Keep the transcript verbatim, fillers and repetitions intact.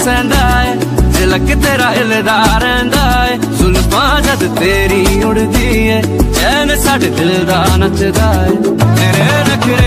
सहंदा है, तिलक तेरा हिलदा रहिंदा है, जुल्फां जद तेरी उड़दी है, चैन साडे दिल दा नचदा है। तेरे नखरे